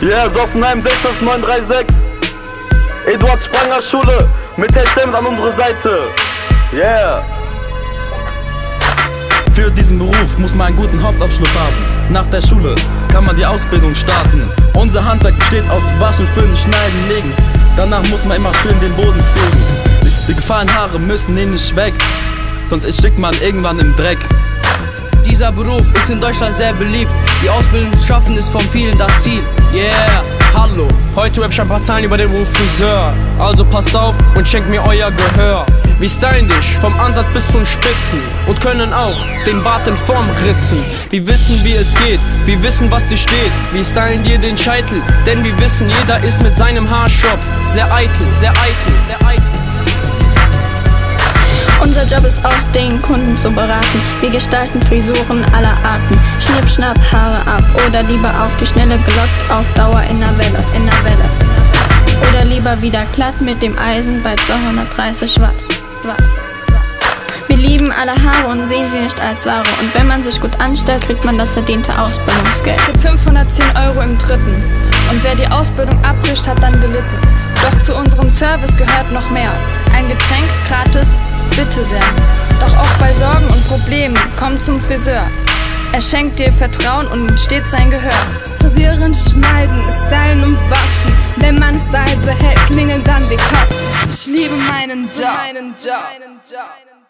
Yeah, Sossenheim 65936. Eduard Spranger Schule. Mit Hashtag an unsere Seite. Yeah. Für diesen Beruf muss man einen guten Hauptabschluss haben. Nach der Schule kann man die Ausbildung starten. Unser Handwerk besteht aus Waschen, Föhnen, Schneiden, Legen. Danach muss man immer schön den Boden fegen. Die gefallenen Haare müssen nämlich weg, sonst erstickt man irgendwann im Dreck. Dieser Beruf ist in Deutschland sehr beliebt. Die Ausbildung zu schaffen ist von vielen das Ziel. Yeah, hallo. Heute rap ich ein paar Zahlen über den Beruf Friseur. Also passt auf und schenkt mir euer Gehör. Wir stylen dich vom Ansatz bis zum Spitzen und können auch den Bart in Form ritzen. Wir wissen, wie es geht, wir wissen, was dir steht. Wir stylen dir den Scheitel, denn wir wissen, jeder ist mit seinem Haarschopf sehr eitel, sehr eitel, sehr eitel. Unser Job ist auch, den Kunden zu beraten. Wir gestalten Frisuren aller Arten. Schnipp, schnapp, Haare ab. Oder lieber auf die Schnelle gelockt, auf Dauer in der Welle, in der Welle. Oder lieber wieder glatt mit dem Eisen bei 230 Watt. Wir lieben alle Haare und sehen sie nicht als Ware. Und wenn man sich gut anstellt, kriegt man das verdiente Ausbildungsgeld. Es gibt 510 € im Dritten. Und wer die Ausbildung abbricht, hat dann gelitten. Doch zu unserem Service gehört noch mehr. Ein Getränk gratis, bitte sehr. Doch auch bei Sorgen und Problemen, komm zum Friseur. Er schenkt dir Vertrauen und stets sein Gehör. Frisieren, schneiden, stylen und waschen. Wenn man es beibehält, klingeln dann die Kassen. Ich liebe meinen Job.